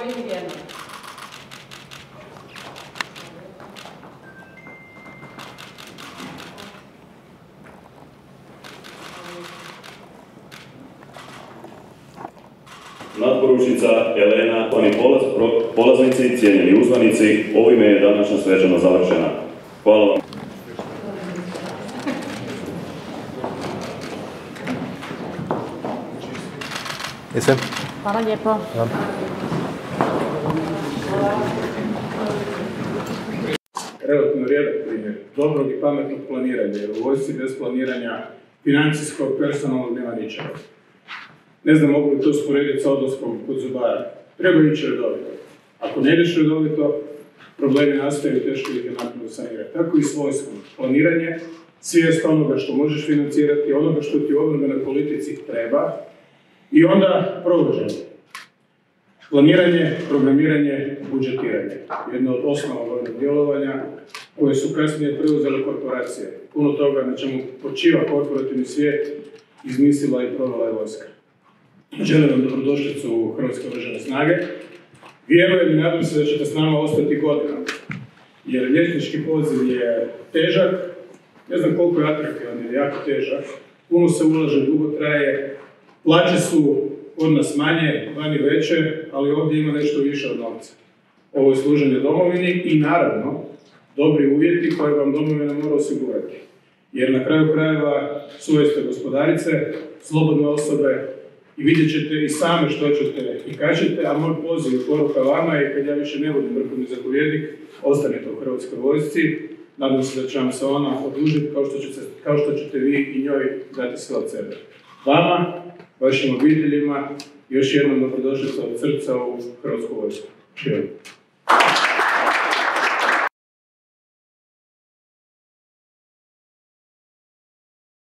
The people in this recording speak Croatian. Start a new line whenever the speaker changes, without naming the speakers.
vidi vjerno.
Natporučnica Elena, oni polaznici, cijenjeni uzvanici, ovime je današnja svečano završena. Hvala vam.
Jesam?
Hvala lijepo.
Relativno rijedak primjer dobrog i pametnog planiranja, jer u vojsci bez planiranja financijskog, personalnog nema ničega. Ne znam, mogu li to sporediti sa odlaskom kod zubara. Treba ići redovito. Ako ne ideš redovito, problemi nastaju, teško ih je nakon sanirati. Tako i s vojskom. Planiranje, svijest onoga što možeš financirati, onoga što ti u obrambenoj politici treba, i onda provođenje. Planiranje, programiranje, budžetiranje. Jedno od osnova vojnog djelovanja koje su kasnije preuzele korporacije. Puno toga na čemu počiva korporativni svijet izmislila i provela je vojska. Želim vam dobrodošlicu u Hrvatske oružane snage. Vjerujem i nadam se da ćete s nama ostati godinama. Jer liječnički poziv je težak, ne znam koliko je atraktivan, jer je jako težak. Puno se ulaže, dugo traje. Plaće su od nas manje, vani veće, ali ovdje ima nešto više od novca. Ovo je služenje domovini i naravno dobri uvjeti koje vam domovina mora osigurati. Jer na kraju krajeva svoje ste gospodarice, slobodne osobe i vidjet ćete i same što ćete i kad ćete, a moj poziv i poruka vama je kad ja više ne budem vrhovni zapovjednik, ostanete u Hrvatskoj vojsci. Nadam se da će vam se ona odužiti kao što ćete vi i njoj dati sve od sebe. Vama, vašim obiteljima, još jednom dobrodošlica od srca u Hrvatsku vojsku. Živjeli.